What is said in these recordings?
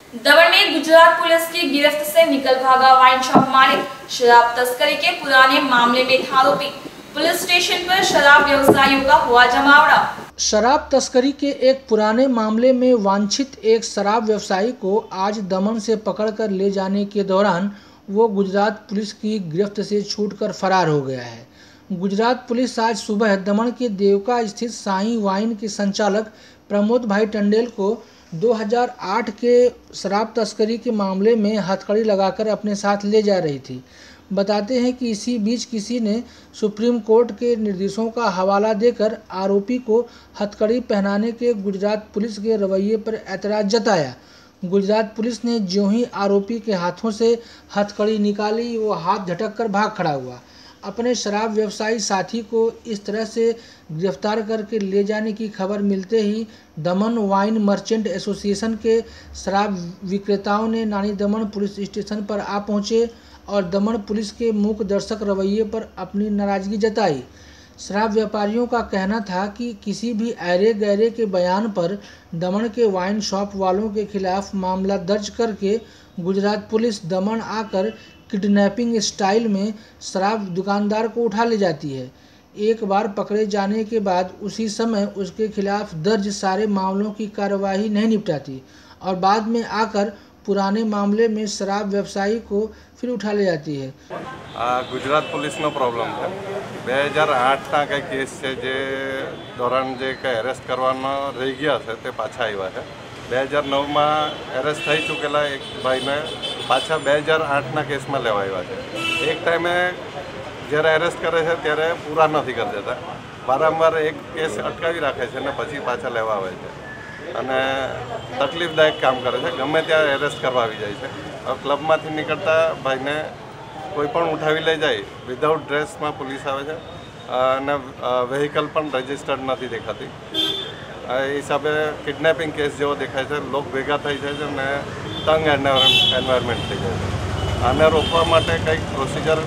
दमन में गुजरात पुलिस की गिरफ्त से निकल भागा वाइन शॉप मालिक। शराब तस्करी के पुराने मामले में था आरोपी। पुलिस स्टेशन पर शराब व्यवसायियों का हुआ जमावड़ा। शराब तस्करी के एक पुराने मामले में वांछित एक शराब व्यवसायी को आज दमन से पकड़कर ले जाने के दौरान वो गुजरात पुलिस की गिरफ्त से छूटकर फरार हो गया है। गुजरात पुलिस आज सुबह दमन के देवका स्थित साईं वाइन के संचालक प्रमोद भाई टंडेल को 2008 के शराब तस्करी के मामले में हथकड़ी लगाकर अपने साथ ले जा रही थी। बताते हैं कि इसी बीच किसी ने सुप्रीम कोर्ट के निर्देशों का हवाला देकर आरोपी को हथकड़ी पहनाने के गुजरात पुलिस के रवैये पर ऐतराज़ जताया। गुजरात पुलिस ने ज्यों ही आरोपी के हाथों से हथकड़ी निकाली, वो हाथ झटक कर भाग खड़ा हुआ। अपने शराब व्यवसायी साथी को इस तरह से गिरफ्तार करके ले जाने की खबर मिलते ही दमन वाइन मर्चेंट एसोसिएशन के शराब विक्रेताओं ने नानी दमन पुलिस स्टेशन पर आ पहुंचे और दमन पुलिस के मूक दर्शक रवैये पर अपनी नाराजगी जताई। शराब व्यापारियों का कहना था कि किसी भी ऐरे गैरे के बयान पर दमन के वाइन शॉप वालों के खिलाफ मामला दर्ज करके गुजरात पुलिस दमन आकर किडनैपिंग स्टाइल में शराब दुकानदार को उठा ले जाती है। एक बार पकड़े जाने के बाद उसी समय उसके खिलाफ दर्ज सारे मामलों की कार्यवाही नहीं निपटाती और बाद में आकर पुराने मामले में शराब व्यवसायी को फिर उठा ले जाती है। गुजरात पुलिस नो प्रॉब्लम है 2008 कई केस है जे दौरान जे कई एरेस्ट करवाना रही गया है ते पाछा आव्या है। 2009 में एरेस्ट थी चूकेला एक भाई ने पाछा 2008 केस में लेवा आव्या है। एक टाइमे जयरे एरेस्ट करे है त्यारे पूरा नहीं कर देता, वारंवार एक केस अटकावी राखे छे ने पछी पाछा लेवा आवे छे અને તકલીફદાયક કામ કરે છે। ગમે ત્યાં એરેસ્ટ કરવા આવી જાય છે। હવે ક્લબમાંથી નીકળતા ભાઈને કોઈ પણ ઉઠાવી લઈ જાય, વિધાઉટ ડ્રેસમાં પોલીસ આવે છે અને વેહિકલ પણ રજિસ્ટર્ડ નથી દેખાતી। એ હિસાબે કિડનેપિંગ કેસ જેવો દેખાય છે। લોક ભેગા થઈ જાય છે અને તંગ એન્વાયરમેન્ટ થઈ જાય છે। આને રોકવા માટે કંઈક પ્રોસિજર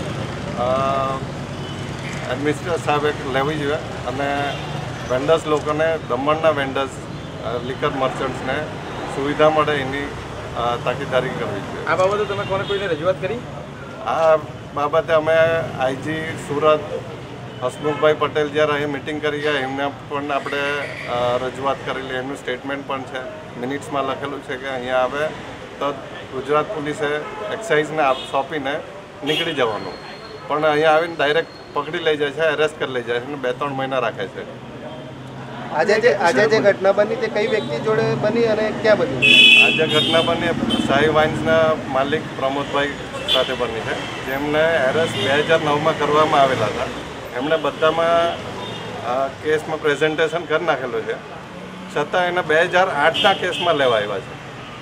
એડમિનિસ્ટ્રેટર સાહેબે લેવી જોઈએ અને વેન્ડર્સ લોકોને દમણના વેન્ડર્સ लिकर मर्चेंट्स ने सुविधा मळे एनी ताकीदारी करवी જોઈએ। આ બાબતે તમે કોઈને રજૂઆત કરી? આ બાબતે અમે આઈજી સુરત હસમુખભાઈ પટેલ જ્યારે અહીં મીટિંગ કરી ગયા એમને પણ આપણે રજૂઆત કરેલી, એમનું સ્ટેટમેન્ટ પણ છે, મિનિટ્સમાં લખેલું છે કે અહીંયા આવે તો ગુજરાત પોલીસે એક્સાઇઝને સોંપીને નીકળી જવાનું, પણ અહીંયા આવીને ડાયરેક્ટ પકડી લઈ જાય છે, એરેસ્ટ કરી લઈ જાય છે અને 2-3 મહિના રાખે છે। આજે જે ઘટના બની તે કઈ વ્યક્તિ જોડે બની અને ક્યાં બની? આજે ઘટના બની સાઈ વાઇન્સના માલિક પ્રમોદભાઈ સાથે બની છે, જેમને એરેસ્ટ 2009 કરવામાં આવેલા હતા। એમણે બધામાં કેસમાં પ્રેઝન્ટેશન કરી નાખેલું છે, છતાં એને 2008 કેસમાં લેવા આવ્યા છે।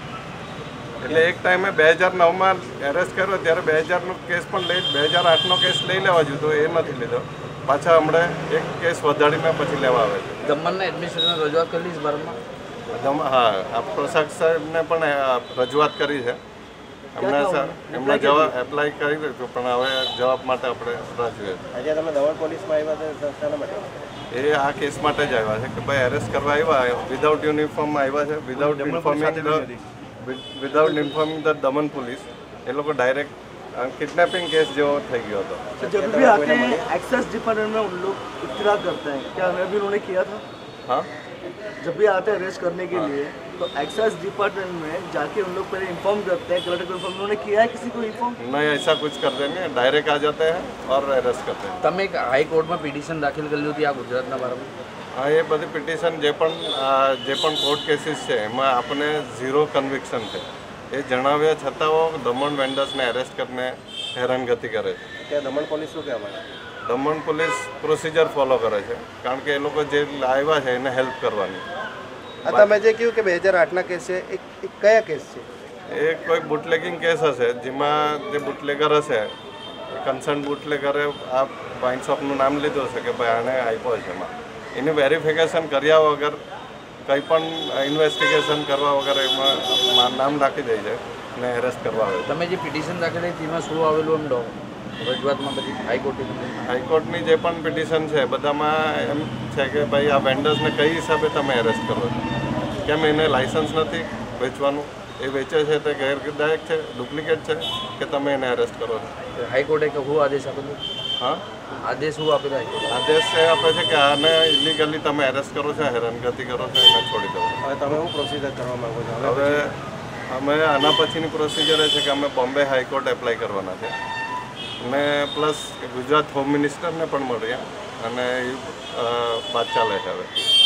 એટલે એક ટાઈમે 2009 એરેસ્ટ કર્યો ત્યારે 2000નો કેસ પણ લઈ 2008નો કેસ લઈ લેવા જોઈતો, એ નથી લીધો। પાછા હમણે એક કેસ વધારીને પછી લેવા આવે છે। દમણના એડમિનિસ્ટ્રેશન રજૂઆત કરેલી છે બારમાં? હા, આ પ્રશાસક સાહેબને પણ રજૂઆત કરી છે। એમણે જવાબ એપ્લાય કરી દીધો, પણ હવે જવાબ માટે આપણે રાહ જોઈએ। આજે તમે દમણ પોલીસમાં આવ્યા તો શાના માટે? એ આ કેસ માટે જ આવ્યા છે કે ભાઈ એરેસ્ટ કરવા આવ્યા, વિધાઉટ યુનિફોર્મમાં આવ્યા છે, without informing the Daman police. એ લોકો ડાયરેક્ટ किडनैपिंग केस जो થઈ ગયો હતો। जब भी आते हैं एक्साइज डिपार्टमेंट में उन लोग इत्तला करते हैं, क्या हमें भी उन्होंने किया था? हाँ, जब भी आते हैं अरेस्ट करने के लिए तो एक्साइज डिपार्टमेंट में जाके उन लोग पहले इन्फॉर्म करते हैं, कलेक्टर को इन्फॉर्म उन्होंने किया है किसी को इन्फॉर्म? नहीं, ऐसा कुछ करते नहीं, डायरेक्ट आ जाते हैं और अरेस्ट करते हैं। તમે એક હાઈ કોર્ટમાં પિટિશન દાખલ કરેલી હતી આ ગુજરાતના બારામાં? હા, એ બધી પિટિશન જે પણ કોર્ટ કેસીસ છે એમાં આપણે ઝીરો કન્વિક્શન છે એ જણાવ્યા છતાં દમણ વેન્ડર્સને એરેસ્ટ કરીને હેરાનગતિ કરે છે। ત્યાં દમણ પોલીસ શું કહેવા માંગે? દમણ પોલીસ પ્રોસિજર ફોલો કરે છે, કારણ કે એ લોકો જે આવ્યા છે એને હેલ્પ કરવાની। આ તમે જે કહ્યું કે 2008ના કેસ છે, એ કયા કેસ છે? એ કોઈ બુટલેગિંગ કેસ હશે, જેમાં જે બુટલેગર હશે કન્સર્ન બુટલેગરે આ વાઇન શોપનું નામ લીધું હશે કે ભાઈ આને આપ્યો છે, એમાં એનું વેરિફિકેશન કર્યા વગર કંઈ પણ ઇન્વેસ્ટિગેશન કરવા વગર એમાં નામ નાખી દે છે ને એરેસ્ટ કરવા આવે। તમે જે પિટિશન દાખલ કરી તેમાં શું આવેલું એમ રજૂઆતમાં બધી હાઈકોર્ટની જે પણ પિટિશન છે બધામાં એમ છે કે ભાઈ આ વેન્ડર્સને કઈ હિસાબે તમે એરેસ્ટ કરો છો, કેમ એને લાઇસન્સ નથી વેચવાનું, એ વેચે છે તે ગેરકાયદેસર છે, ડુપ્લિકેટ છે કે તમે એને અરેસ્ટ કરો છો। હાઈકોર્ટે શું આદેશ આપેલો? હા, આદેશ શું આપેલો હાઈકોર્ટે? આદેશ એ આપે છે કે આને ઇલીગલી તમે અરેસ્ટ કરો છો, હેરાનગતિ કરો છો, એને છોડી દો। હવે તમે શું પ્રોસિજર કરવા માંગો છો? હવે અમે આના પછીની પ્રોસિજર એ છે કે અમે બોમ્બે હાઈકોર્ટ એપ્લાય કરવાના છે અને પ્લસ ગુજરાત હોમ મિનિસ્ટરને પણ મળ્યા અને એ વાત ચાલે છે હવે।